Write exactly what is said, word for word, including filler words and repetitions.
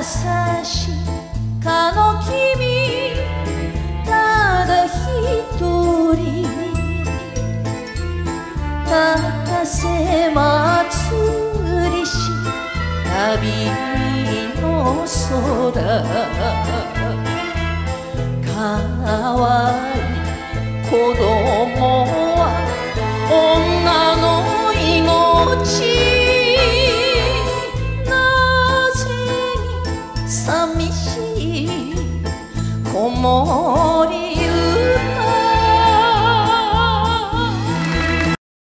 しかの君ただ一人高瀬祭りし旅の空かわいい子供は女の命寂しい子守